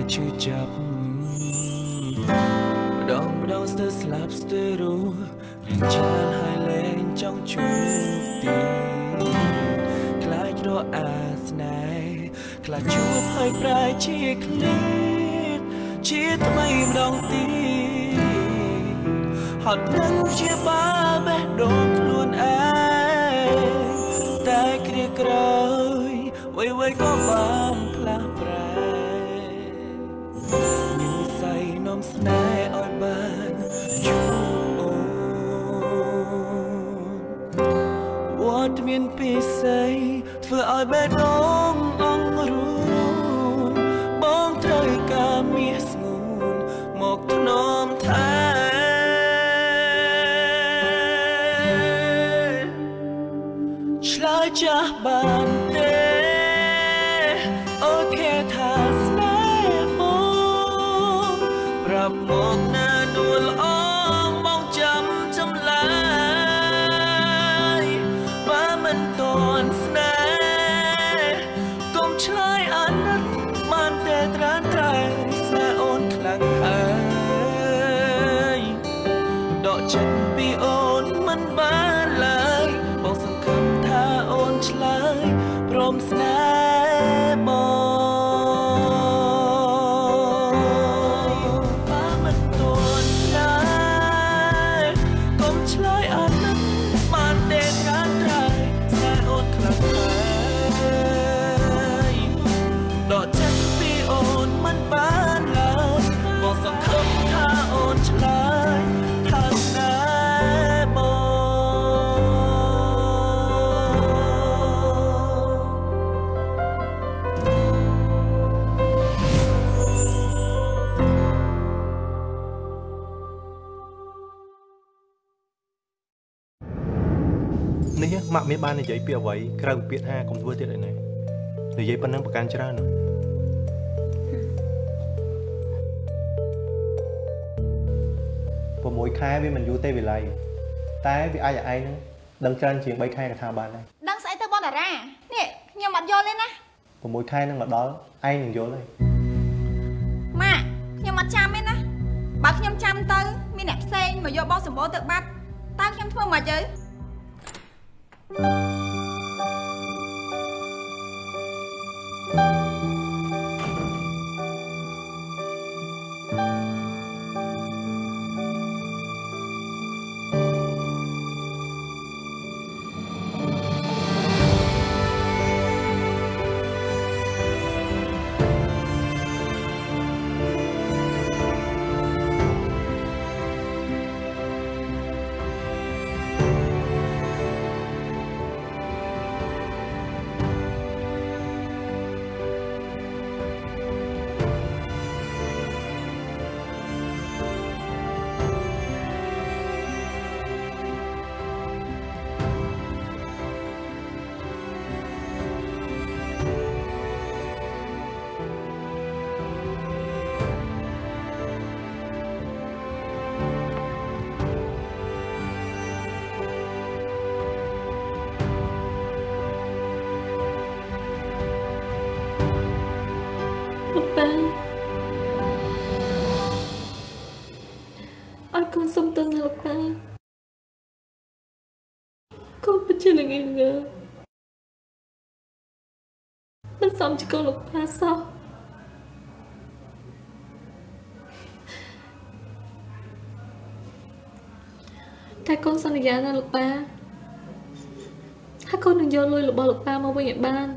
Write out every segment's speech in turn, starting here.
ឈឺចាប់ម្ដងស្ទើរស្លាប់ស្ទើររស់រៀងចានហើយលែងចង់ជួបទីខ្លាចរអាស្នេហ៍ខ្លាចជួបហើយប្រែជាឃ្លៀតជាថ្មីម្ដងទៀតហត់នឹងជាបាបេះដូងខ្លួនឯងតែគ្រាក្រោយអ្វីៗក៏បានផ្លាស់ប្រែនិស័យនាំស្នេហ៍ឲ្យបានជួបអូនវត្តមានពិសេសធ្វើឲ្យបេះដូងអង្រួនបងត្រូវការមាសស្ងួនមកធ្នមថែឆ្លើយចាស់បានទេអូខេថាស្នេហ៍បងប្រាប់មកណានួលអងបងចាំចម្លើយបើមិនតន់ស្នេហ៍កុំឆ្លើយអាណិតបានតែត្រានត្រែងស្នេហ៍អូនខ្លាំងហើយដកចិត្តពីអូនមិនបានឡើយបងសង្ឃឹមថាអូនឆ្លើយព្រមស្នេហ៍បងបើមិនតន់ស្នេហ៍កុំឆ្លើយអាណិតបានទេត្រានត្រែងស្នេហ៍អូនខ្លាំងហើយដកចិត្តពីអូនមិនបានឡើយបងសង្ឃឹមថាអូនឆ្លើយថាស្នេហ៍បងនេះម៉ាក់មានបាននិយាយពីអ្វីក្រៅពីពាក្យថាកុំធ្វើទៀតអីណានិយាយប៉ុណ្ណឹងប្រកាន់ច្រើន6ខែវាមិនយូរទេវិល័យតែវាអាចឲ្យឯងដឹងច្រើនជាង3ខែក៏ថាបានដែរដឹងស្អីទៅបងតារានេះខ្ញុំអត់យល់ទេណា 6ខែនឹងមកដល់ឯងនឹងយល់ហើយម៉ាក់ខ្ញុំអត់ចាំទេណាបើខ្ញុំចាំទៅមានអ្នកផ្សេងមកយកបងសម្បូរទៅបាត់តើខ្ញុំធ្វើមិនទៅអត់កូនសុំទៅណាលោកតាកូនពិតជាល្ងងមិនសមជាកូនលោកតាសោះតែកូនសន្យាណាលោកតាថាកូននឹងយកលុយរបស់លោកតាមកវិញឲ្យបាន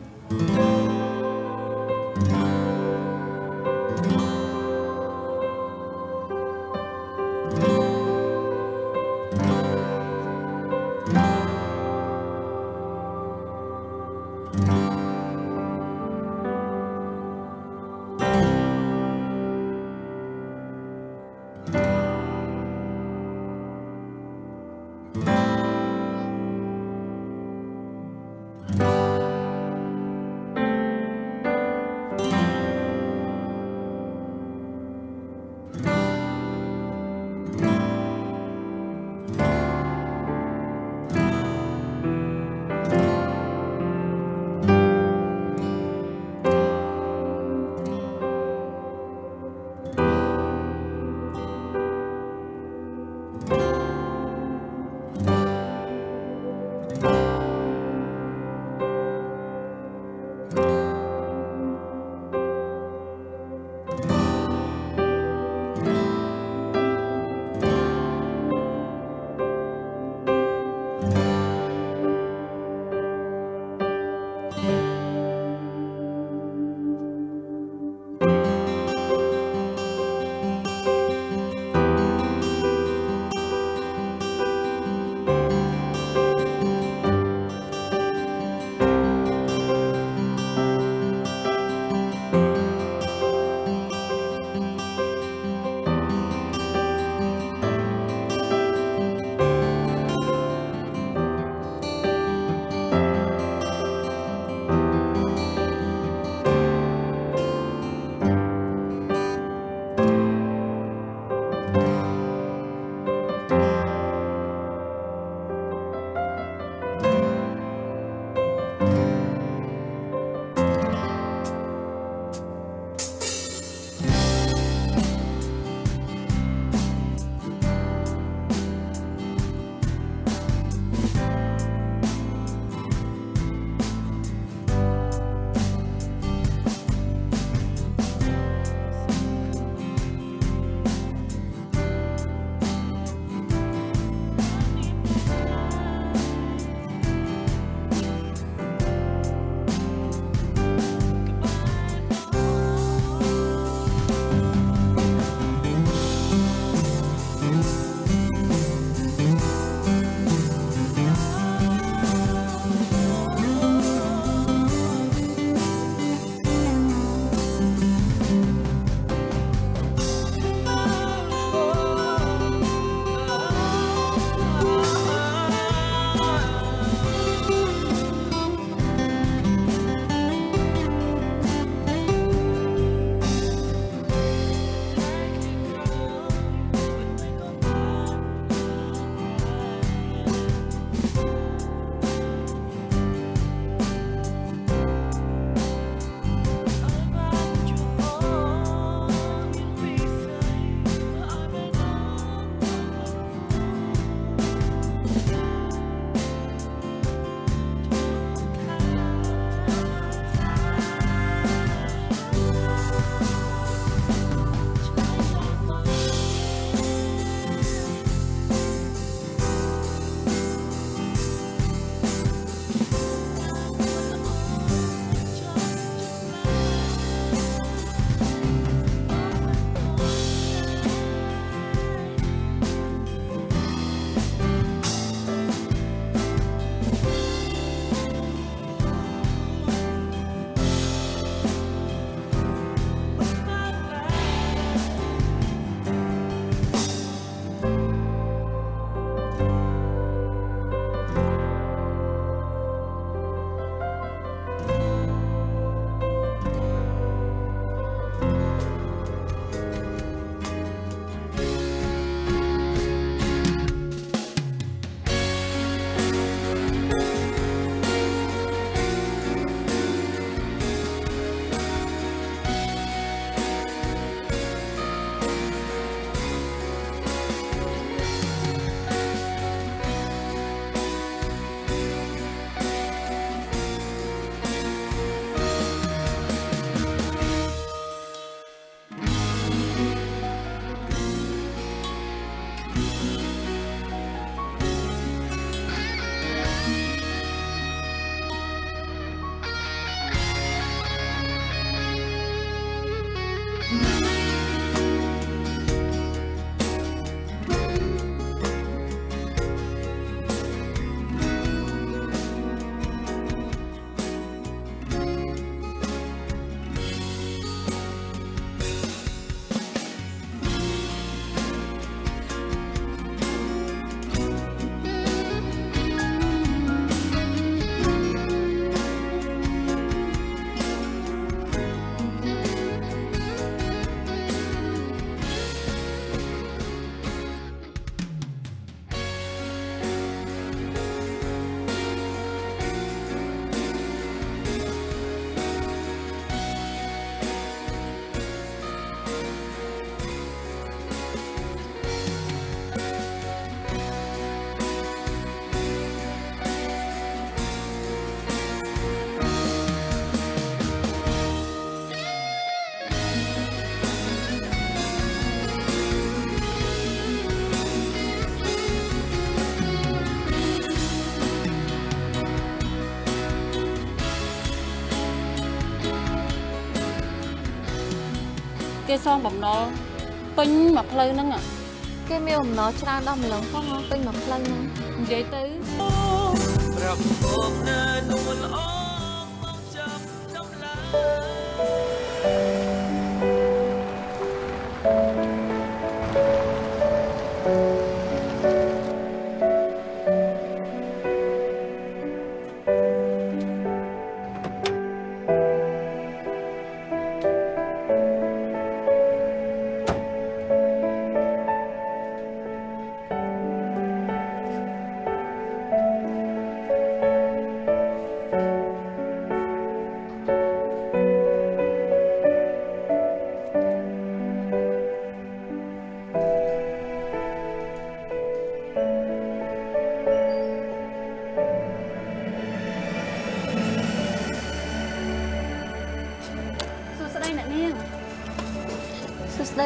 គេសងបំណុលពេញមួយផ្លូវហ្នឹងគេមានបំណុលច្រើនដល់ម្លងផងពេញមួយផ្លូវហ្នឹងនិយាយទៅប្រាប់មកណែនួនល្អមកចាប់ដំឡើង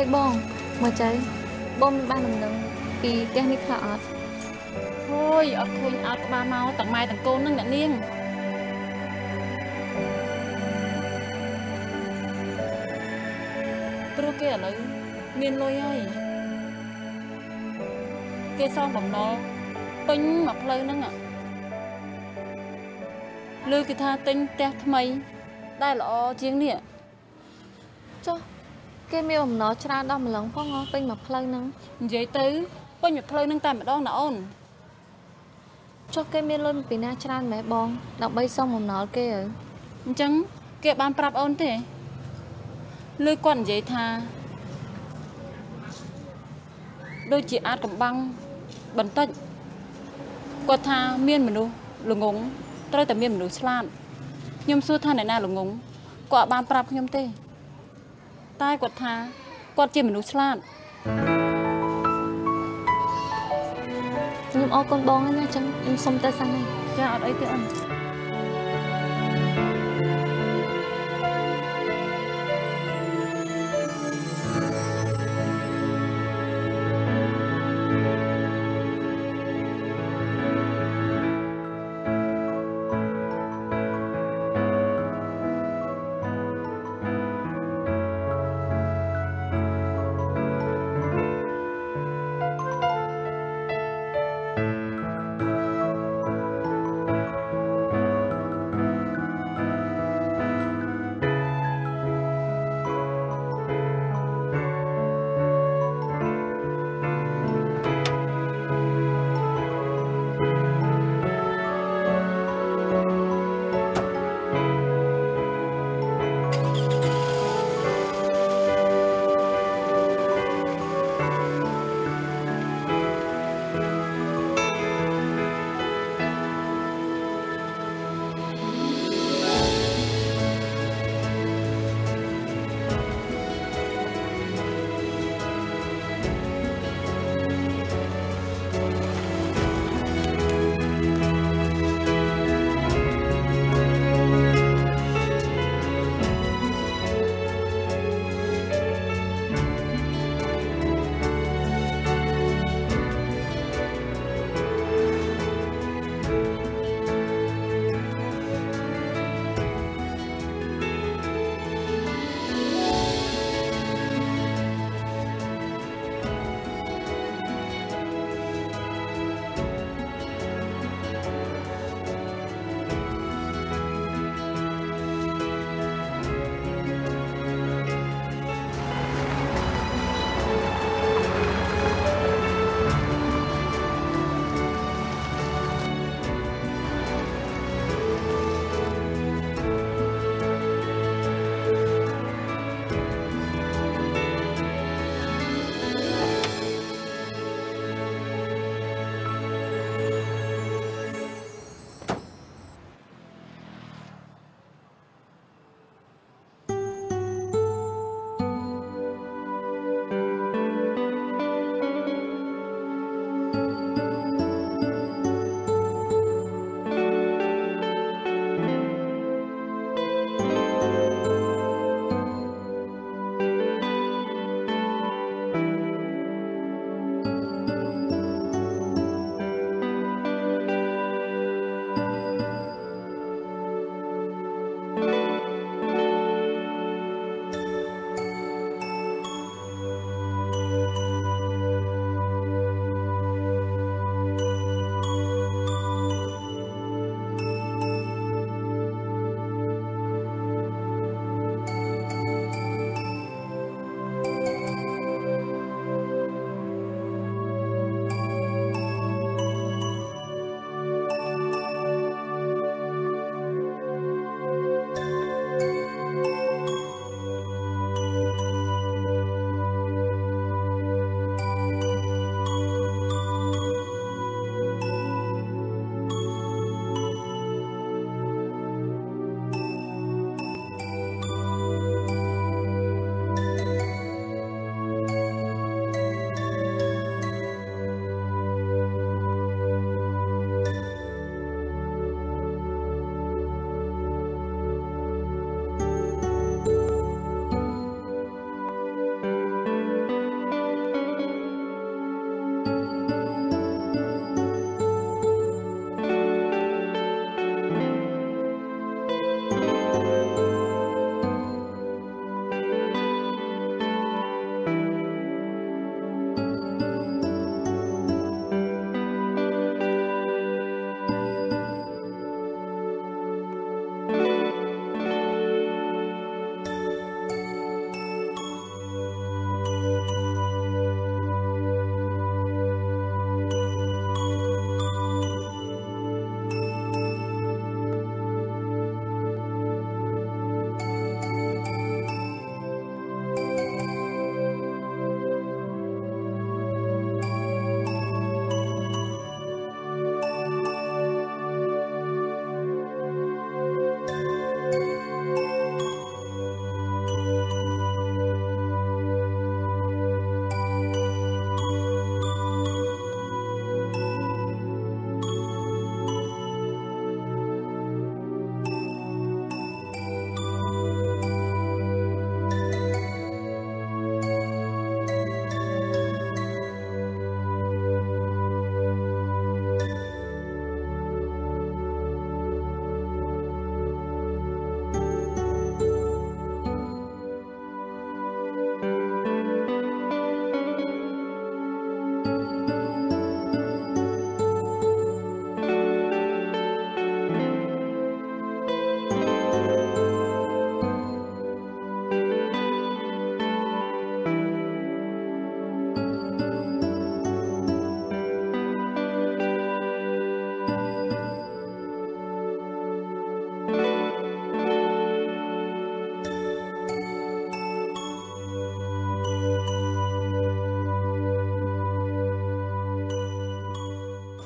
បងមកចៃបងមានបានដំណឹងពីផ្ទះនេះខ្លះអត់អូយអត់ឃើញអត់ក្បាលមកទាំងម៉ែទាំងកូននឹងអ្នកនាងព្រោះគេឥឡូវមានលុយហើយគេសងបំណុលពេញមួយផ្លូវហ្នឹងលើគេថាទិញផ្ទះថ្មីដែលល្អជាងនេះចុះគេមានបំណុលច្រើនដល់ម្លឹងផងពេញមួយផ្លូវហ្នឹងនិយាយទៅពេញមួយផ្លូវហ្នឹងតែម្ដងណាអូនចុះគេមានលុយពីណាច្រើនម៉ែបងដើម្បីសងបំណុលគេហើយអញ្ចឹងគេបានប្រាប់អូនទេលើគាត់និយាយថាដូចជាអាចកំបាំងបន្តិចគាត់ថាមានមនុស្សល្ងងត្រូវតែមានមនុស្សឆ្លាតខ្ញុំសួរថាអ្នកណាល្ងងគាត់បានប្រាប់ខ្ញុំទេតែគាត់ថាគាត់ជាមនុស្សឆ្លាតខ្ញុំអរគុណបងណាចឹងខ្ញុំសុំទៅសិនហើយចាអត់អីទេអូន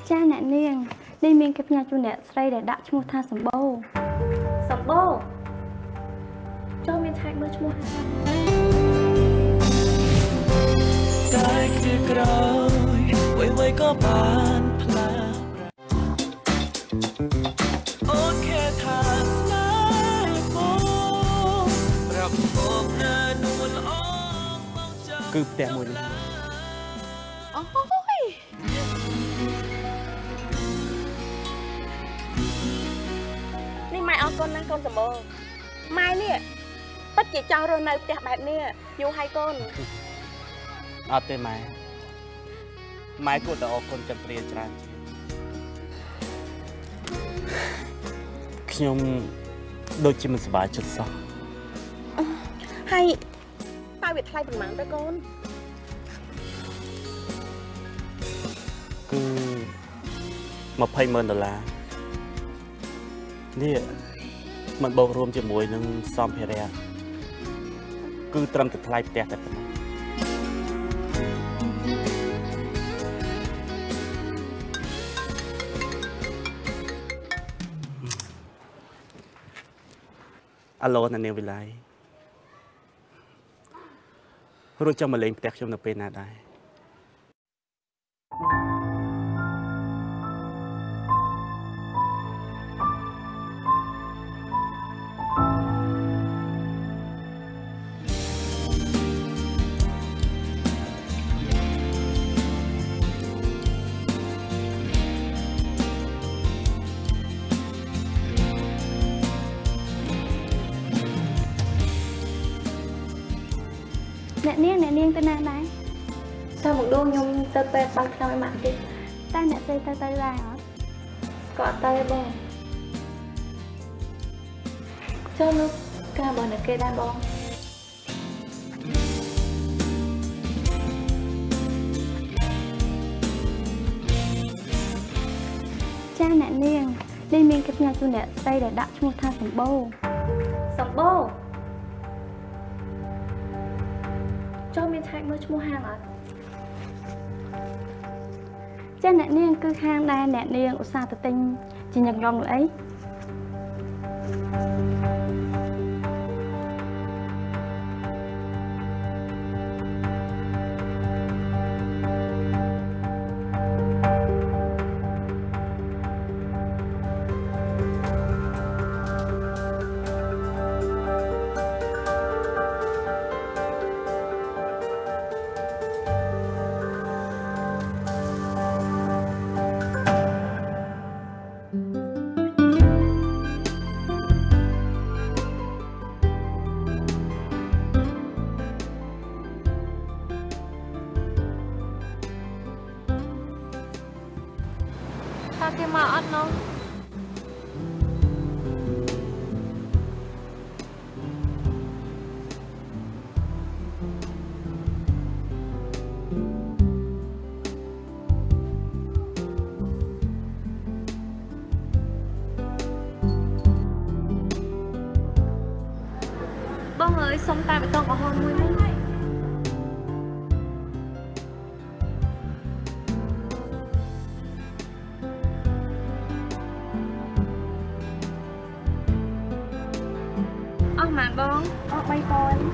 ចាអ្នកនាងនេះមានគេផ្ញើជូនអ្នកស្រីដែលដាក់ឈ្មោះថាសម្បូរចូលមានឆែកមើលឈ្មោះតែគឺក្រោយវៃក៏បានផ្លាអូខេថាស្នេហ៍បងប្រាប់បងណានួនអងមកចាំគឺផ្ទះមួយនេះអូយនេះម៉ែអរគុណណាស់កូនសម្បូរម៉ែនេះពិតជាចង់រស់នៅផ្ទះបែបនេះយូរហើយកូនអត់ទេម៉ែគួរតែអរគុណចន្ទ្រាច្រើនជាងខ្ញុំដូចជាមិនសប្បាយចិត្តសោះហើយតើវាថ្លៃប៉ុន្មានទៅកូនគឺ$200,000នេះมันបូករួមជាមួយនឹងសម្ភារៈគឺត្រឹមតែថ្លៃផ្ទះតែប៉ុណ្ណោះអាឡូណានាងវិល័យរួចចង់មកលេងផ្ទះខ្ញុំនៅពេលណាដែរអ្នកនាងទៅណាដែរទៅមកដួងខ្ញុំទៅពេទ្យបានខ្ញុំឲ្យម៉ាក់តិចតែអ្នកស្រីទៅដែរអត់ក៏អត់ទៅបងចូលលោកការបងនៅគេដែរបងចាអ្នកនាងនេះមានគេផ្ញើជូនអ្នកស្រីដែលដាក់ឈ្មោះថាសម្បូរចូលមានឆែកមើលឈ្មោះហាងអត់ចាអ្នកនាងគឺហាងដែលអ្នកនាងឧស្សាហ៍ទៅទិញជាញឹកញាប់នោះអីគេមកអត់នោះបងអើយសុំតែបេតុងក្រហមមួយមកបងអស់3ពណ៌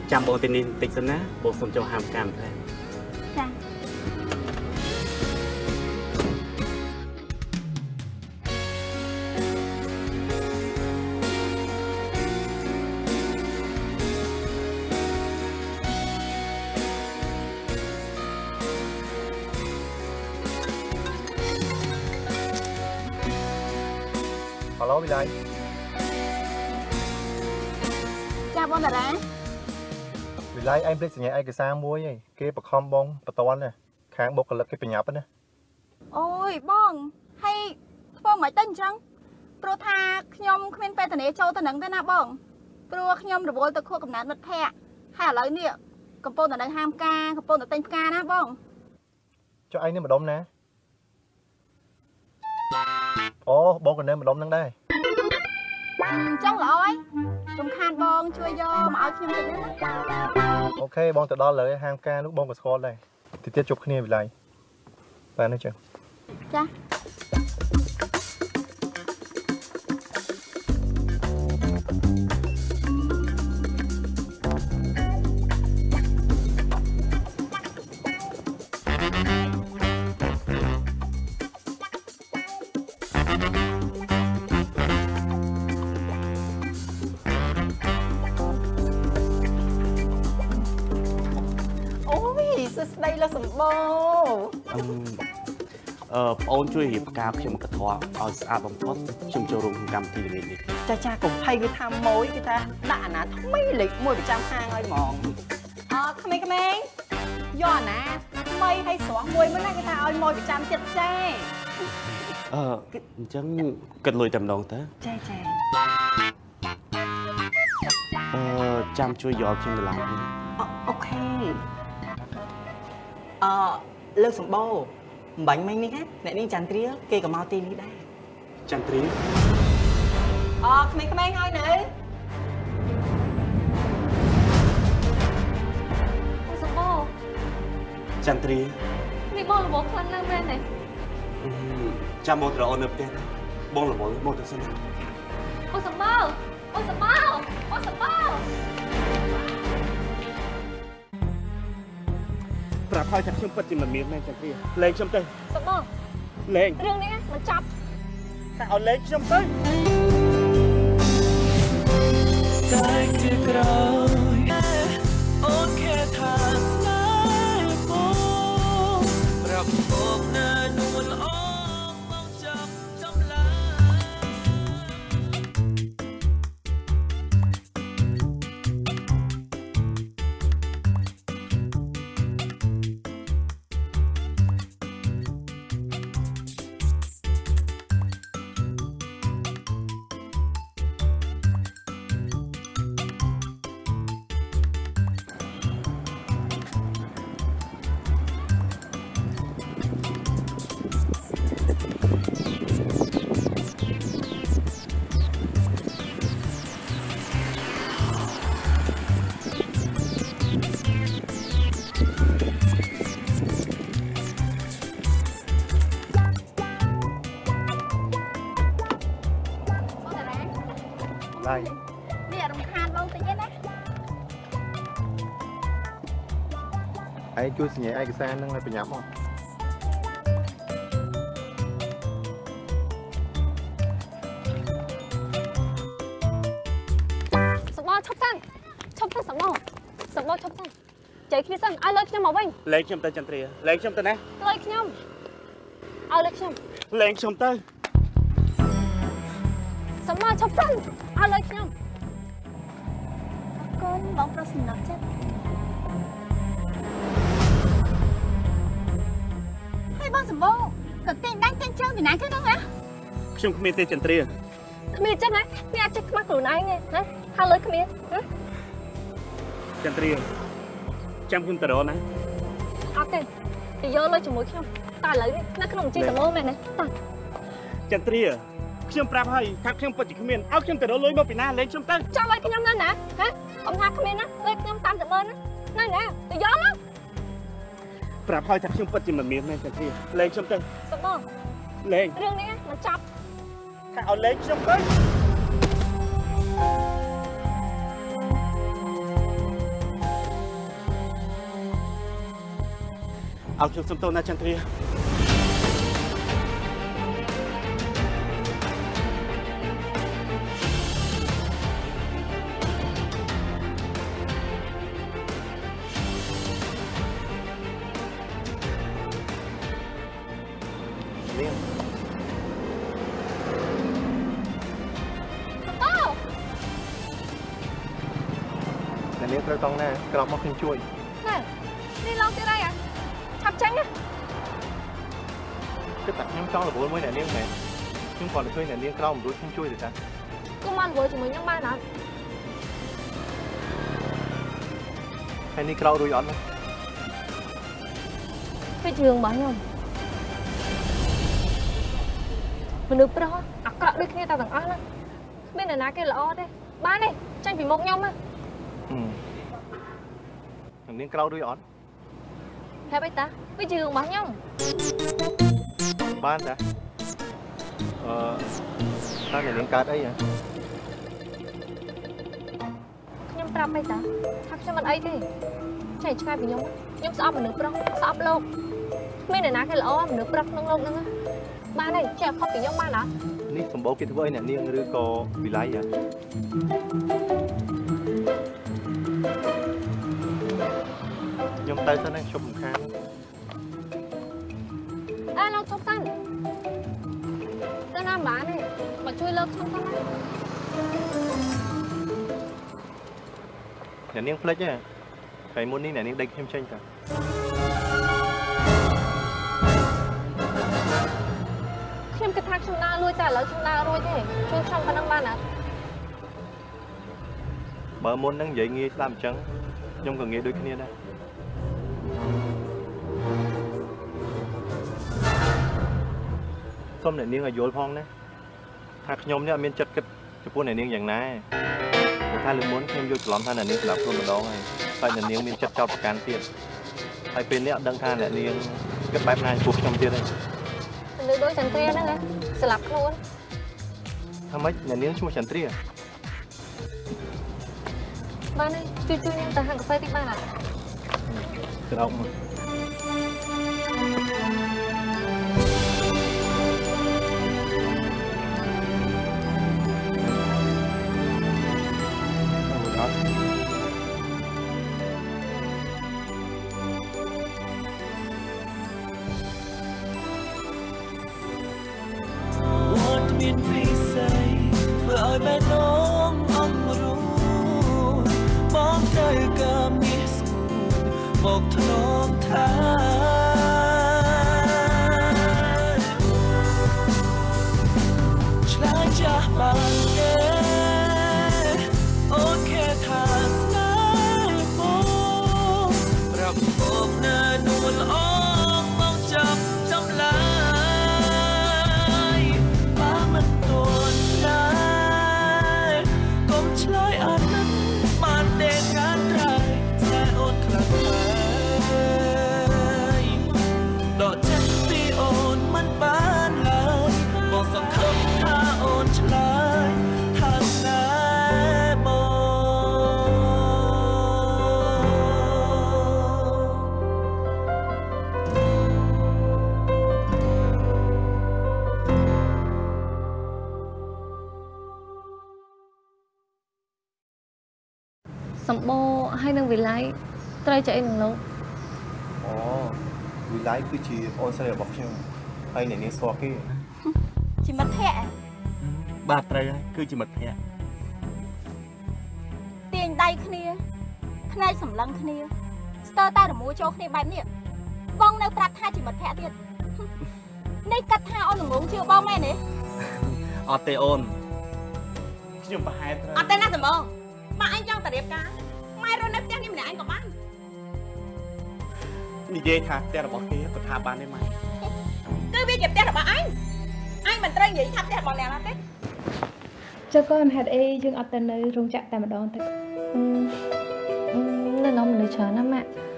ចាំបងទីនេះបន្តិចសិនណាបងសុំចូលហាមកម្មដែរចាហៅឡូវិល័យចាបងតារាវិល័យឯងភ្លេចសញ្ញាឯកសារមួយឯងគេបខំបងបតនណាខាងបុគ្គលិកគេបញ្ញាប់ណាអូយបងហើយធ្វើមិនទៅអញ្ចឹងព្រោះថាខ្ញុំគ្មានពេលធានាចូលទៅនឹងទេណាបងព្រោះខ្ញុំរវល់ទៅខួបកំណើតមិត្តភ័ក្តិហើយឥឡូវនេះកំពុងតែនៅហាមការកំពុងតែទិញផ្កាណាបងចុះឯងនេះម្ដុំណាអូបងក៏នៅម្ដុំហ្នឹងដែរអញ្ចឹងល្អហើយរំខានបងជួយយកមកឲ្យខ្ញុំតិចណាអូខេបងទៅដល់លើហាងផ្កានោះបងក៏ស្គាល់ដែរទីទៀតជួបគ្នាវិល័យបានទេចឹងចាស្ដីលោកសម្បូរបងអូនជួយរៀបការខ្ញុំកធေါ်ឲ្យស្អាតបំផុតខ្ញុំចូលរួមក្នុងកម្មវិធីល្ងាចនេះចាកុំភ័យគេថាម៉ួយគេថាដាក់អាណាថ្មីលេខ1ប្រចាំហាងឲ្យហ្មងក្មេងយកអាណាថ្មីឲ្យស្រស់មួយមិនណាគេថាឲ្យម៉ួយប្រចាំចិត្តចាអញ្ចឹងគិតលុយតែម្ដងតើចាចាំជួយយកខ្ញុំទៅឡើងអូខេលើកសម្បូរបាញ់មិញនេះណាអ្នកនេះចន្ទ្រាគេក៏មកទីនេះដែរចន្ទ្រាក្មេងៗហើយនៅសម្បូរចន្ទ្រានេះបងល្មមខ្លាំងណាស់មែនទេចាំមកត្រអូននៅផ្ទះបងល្មមមកទៅសិនណាអូសម្បូរអូសម្បូរអូសម្បូរប្រាប់ឲ្យថាខ្ញុំពិតជាមិនមានមែនចន្ទ្រាលេងខ្ញុំទៅសម្បូរលេងរឿងនេះមិនចាប់តែឲ្យលេងខ្ញុំទៅតែជាក្រោយអូនខែថាស្នេហ៍បងប្រាប់បងណានួនអងមកចាប់ចម្លើយនេះរំខានបងតិចទេណាឯងជួយសញ្ញាឯកសារហ្នឹងឲ្យប្រញាប់មកសម្បូរឈប់សិនសម្បូរឈប់សិនចៃគ្នាសិនឲ្យលើខ្ញុំមកវិញលេងខ្ញុំទៅចន្ទ្រាលេងខ្ញុំទៅណាលើខ្ញុំឲ្យលើខ្ញុំលេងខ្ញុំទៅសម្បូរឈប់សិនឲ្យលើខ្ញុំកូនបងប្រុសសំណប់ចិត្តហើយបងសម្បូរក៏ទិញដាច់ទិញជើងពីណាគេហ្នឹងណាខ្ញុំគ្មានទេចន្ទ្រាគ្មានអញ្ចឹងណាគ្នាអាចចិត្តខ្មាស់ខ្លួនឯងណាហើយលើគ្មានចន្ទ្រាចាំខ្ញុំទៅរកណាអត់ទេទៅយកលុយជាមួយខ្ញុំតែឥឡូវនេះនៅក្នុងជីសមោមែនទេតើចន្ទ្រាខ្ញុំប្រាប់ហើយថាខ្ញុំពិតជាគ្មានឲ្យខ្ញុំទៅរកលុយមកពីណាលេងខ្ញុំទៅចាំឲ្យខ្ញុំនៅណាហ៎កុំថាគ្មានណាលុយខ្ញុំតាមតែមើលណាណាទៅយកមកប្រាប់ហើយថាខ្ញុំពិតជាមិនមានមែនចន្ទ្រាលេងខ្ញុំទៅសម្បូរលេងរឿងនេះមិនចាប់ថាឲ្យលេងខ្ញុំទៅអោខ្ញុំសុំទោសណាចន្ទ្រានាងត្រូវតង់ណាក្រោបមកខ្ញុំជួយណែនេះឡងទៀតហើយឆាប់ចាញ់ណាគិតតែខ្ញុំចង់រវល់មួយអ្នកនាងមែនខ្ញុំគាត់ទៅឃើញអ្នកនាងក្រោបមិនរួចខ្ញុំជួយទេតាគុំមិនរវល់ជាមួយខ្ញុំបានអត់ហើយនេះក្រោបរួចអត់ណាវាជឿងរបស់ខ្ញុំមនុស្សប្រុសអាក្រក់ដូចគ្នាតែទាំងអស់ហ្នឹងគ្មានអ្នកណាគេល្អទេបានទេចាញ់ពីមុខខ្ញុំណានាងក្រោរួយអត់ហេតុអីតាវាជារឿងរបស់ខ្ញុំបានតាតើនាងកើតអីខ្ញុំប្រាប់អីតាថាខ្ញុំមិនអីទេចេះឆ្ងាយពីខ្ញុំស្អប់មនុស្សប្រុសស្អប់លោកគ្មានអ្នកណាគេល្អមនុស្សប្រុសក្នុងលោកហ្នឹងបានទេចេះខុសពីខ្ញុំបានអត់នេះសម្បូរគេធ្វើអីអ្នកនាងឬក៏វិល័យខ្ញុំទៅសិនណាខ្ញុំរំខានលោកឈប់សិនទៅណាបានទេមកជួយលើកខ្ញុំសិនណាអ្នកនាងភ្លេចទេថ្ងៃមុននេះអ្នកនាងដេកខ្ញុំចេញតាខ្ញុំគិតថាខ្ញុំដើរលួចតែឥឡូវខ្ញុំដើររួចទេជួយខ្ញុំប៉ុណ្ណឹងបានអត់បើមុនហ្នឹងនិយាយងាយស្ដាប់អញ្ចឹងខ្ញុំក៏ងាយដូចគ្នាដែរសូមអ្នកនាងឲ្យយល់ផងណាថាខ្ញុំនេះអត់មានចិត្តគិតចំពោះអ្នកនាងយ៉ាងណាព្រោះថាលើមុនខ្ញុំយកច្រឡំថាអ្នកនាងស្លាប់ខ្លួនម្ដងហើយអ្នកនាងមានចិត្តចោទប្រកាន់ទៀតហើយពេលនេះអត់ដឹងថាអ្នកនាងគិតបែបណាចំពោះខ្ញុំទៀតទេលើដូចចន្ទ្រាហ្នឹងណាស្លាប់ខ្លួនថាម៉េចអ្នកនាងឈ្មោះចន្ទ្រាបានហើយជួយខ្ញុំទៅហាងកាហ្វេតិចបានអត់ក្រោកមកមានពិស័យធ្វើឲ្យបែរនោមអមរូបងទៅក៏មានស្គូមកធ្នមថាឆ្លើយចាស់បានទេអូនខែថាស្នេហ៍បងប្រាប់បងនៅនួនល្អមកចាប់ចម្លើយមិនតន់ស្នេហ៍កុំឆ្លើយអត់នឹងបានទេកានត្រៃស្នេហ៍អូនខ្លាំងហើយដកចិត្តពីអូនមិនបានឡើយបងសង្ឃឹមថាអូនឆ្លើយថាស្នេហ៍បងសម្បូរហើយនឹងវិល័យត្រូវចែកនឹងលោកអូវិល័យគឺជាអូនស្រីរបស់ខ្ញុំហើយអ្នកនាងស្គាល់គេជាមិត្តភក្តិបាទត្រូវហើយគឺជាមិត្តភក្តិទាញដៃគ្នាផ្នែកសម្លឹងគ្នាស្ទើរតែរមួចូលគ្នាបែបនេះបងនៅប្រាប់ថាជាមិត្តភក្តិទៀតនេះកាត់ថាអូនល្ងងជឿបងមែនទេអត់ទេអូនខ្ញុំប្រហែលត្រូវអត់ទេណាសម្បងម៉ាក់អញចង់ទៅរៀបការម៉ែរស់នៅផ្ទះនេះម្នាក់អញក៏បាននិយាយថាផ្ទះរបស់គេក៏ថាបានដែរម៉ែគឺវាជាផ្ទះរបស់អញមិនត្រូវនិយាយថាផ្ទះរបស់អ្នកណាទេចុះកូនហេតុអីយើងអត់ទៅនៅរោងចក្រតែម្ដងទៅនៅនំមនុស្សច្រើនណាស់ម៉ាក់